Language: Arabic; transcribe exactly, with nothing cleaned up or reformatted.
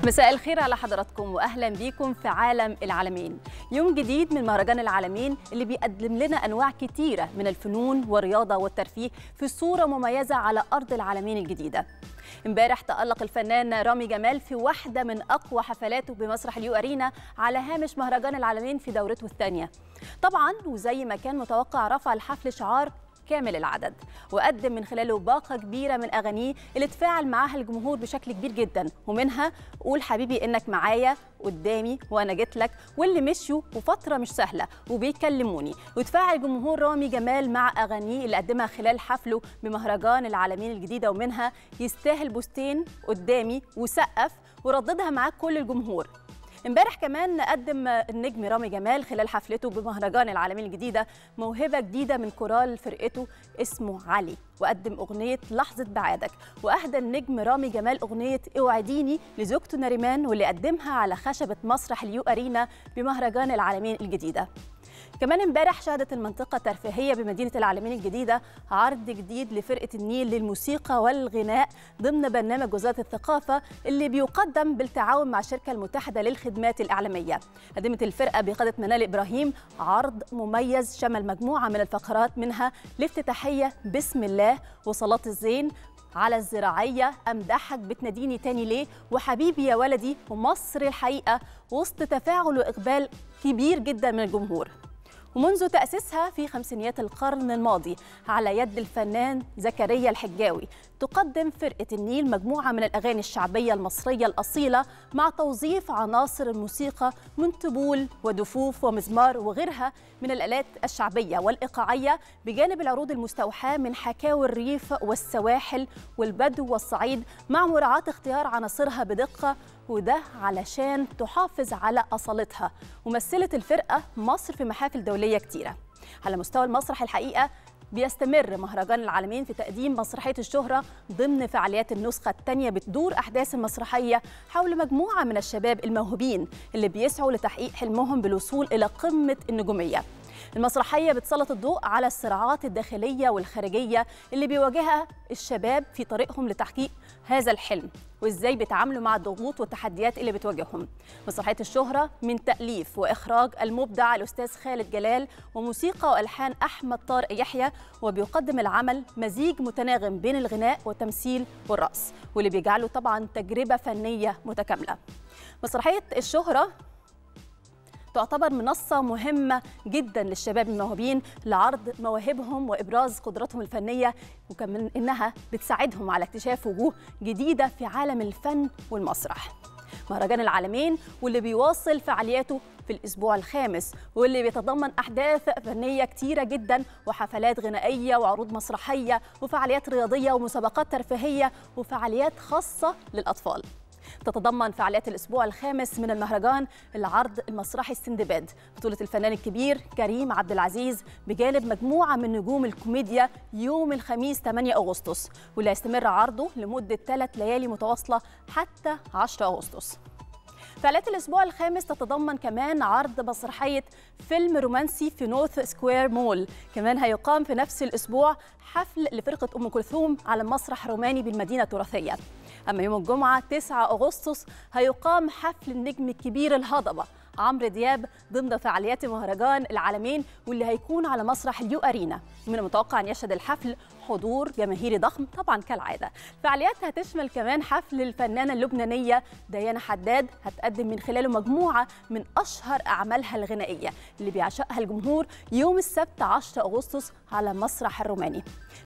مساء الخير على حضراتكم واهلا بيكم في عالم العالمين. يوم جديد من مهرجان العالمين اللي بيقدم لنا انواع كتيره من الفنون والرياضه والترفيه في صوره مميزه على ارض العالمين الجديده. امبارح تألق الفنان رامي جمال في واحده من اقوى حفلاته بمسرح اليو ارينا على هامش مهرجان العالمين في دورته الثانيه. طبعا وزي ما كان متوقع رفع الحفل شعار كامل العدد، وقدم من خلاله باقة كبيرة من أغانيه اللي تفاعل معاها الجمهور بشكل كبير جدا، ومنها قول حبيبي إنك معايا، قدامي وأنا جيت لك، واللي مشيوا وفترة مش سهلة وبيكلموني. وتفاعل جمهور رامي جمال مع أغانيه اللي قدمها خلال حفله بمهرجان العالمين الجديدة، ومنها يستاهل بوستين، قدامي، وسقف، ورددها معاه كل الجمهور. امبارح كمان قدم النجم رامي جمال خلال حفلته بمهرجان العالمين الجديدة موهبة جديدة من كورال فرقته اسمه علي، وقدم أغنية لحظة بعادك. وأهدى النجم رامي جمال أغنية اوعديني لزوجته نريمان، واللي قدمها على خشبة مسرح اليو أرينا بمهرجان العالمين الجديدة. كمان امبارح شهدت المنطقة الترفيهية بمدينة العالمين الجديدة عرض جديد لفرقة النيل للموسيقى والغناء ضمن برنامج وزارة الثقافة اللي بيقدم بالتعاون مع الشركة المتحدة للخدمات الإعلامية. قدمت الفرقة بقيادة منال إبراهيم عرض مميز شمل مجموعة من الفقرات، منها الافتتاحية بسم الله، وصلاة الزين، على الزراعية، أمدحك، بتناديني تاني ليه، وحبيبي يا ولدي، ومصر الحقيقة، وسط تفاعل وإقبال كبير جدا من الجمهور. ومنذ تأسيسها في خمسينيات القرن الماضي على يد الفنان زكريا الحجاوي، تقدم فرقة النيل مجموعة من الأغاني الشعبية المصرية الأصيلة مع توظيف عناصر الموسيقى من طبول ودفوف ومزمار وغيرها من الآلات الشعبية والإيقاعية، بجانب العروض المستوحاة من حكاوي الريف والسواحل والبدو والصعيد، مع مراعاة اختيار عناصرها بدقة، وده علشان تحافظ على أصالتها. ومثلت الفرقة مصر في محافل دولية كتيرة. على مستوى المسرح الحقيقة بيستمر مهرجان العالمين في تقديم مسرحية الشهرة ضمن فعاليات النسخة الثانية، بتدور أحداث المسرحية حول مجموعة من الشباب الموهوبين اللي بيسعوا لتحقيق حلمهم بالوصول إلى قمة النجومية. المسرحية بتسلط الضوء على الصراعات الداخلية والخارجية اللي بيواجهها الشباب في طريقهم لتحقيق هذا الحلم، وإزاي بيتعاملوا مع الضغوط والتحديات اللي بتواجههم. مسرحية الشهرة من تأليف وإخراج المبدع الأستاذ خالد جلال، وموسيقى وألحان أحمد طارق يحيى، وبيقدم العمل مزيج متناغم بين الغناء والتمثيل والرقص، واللي بيجعله طبعا تجربة فنية متكاملة. مسرحية الشهرة تعتبر منصة مهمة جدا للشباب الموهوبين لعرض مواهبهم وإبراز قدراتهم الفنية، وكمان إنها بتساعدهم على اكتشاف وجوه جديدة في عالم الفن والمسرح. مهرجان العالمين واللي بيواصل فعالياته في الأسبوع الخامس، واللي بيتضمن أحداث فنية كتيرة جدا، وحفلات غنائية وعروض مسرحية وفعاليات رياضية ومسابقات ترفيهية وفعاليات خاصة للأطفال. تتضمن فعاليات الأسبوع الخامس من المهرجان العرض المسرحي السندباد بطولة الفنان الكبير كريم عبد العزيز، بجانب مجموعة من نجوم الكوميديا، يوم الخميس ثمانية أغسطس، واللي هيستمر عرضه لمدة ثلاث ليالي متواصلة حتى عشرة أغسطس. فعاليات الأسبوع الخامس تتضمن كمان عرض مسرحية فيلم رومانسي في نورث سكوير مول. كمان هيقام في نفس الأسبوع حفل لفرقة أم كلثوم على مسرح روماني بالمدينة التراثية. أما يوم الجمعة تسعة أغسطس هيقام حفل النجم الكبير الهضبة عمرو دياب ضمن فعاليات مهرجان العالمين، واللي هيكون على مسرح اليو أرينا. من المتوقع أن يشهد الحفل حضور جماهيري ضخم طبعا كالعادة. فعاليات هتشمل كمان حفل الفنانة اللبنانية ديانا حداد، هتقدم من خلاله مجموعة من أشهر أعمالها الغنائية اللي بيعشقها الجمهور يوم السبت عشرة أغسطس على مسرح الروماني.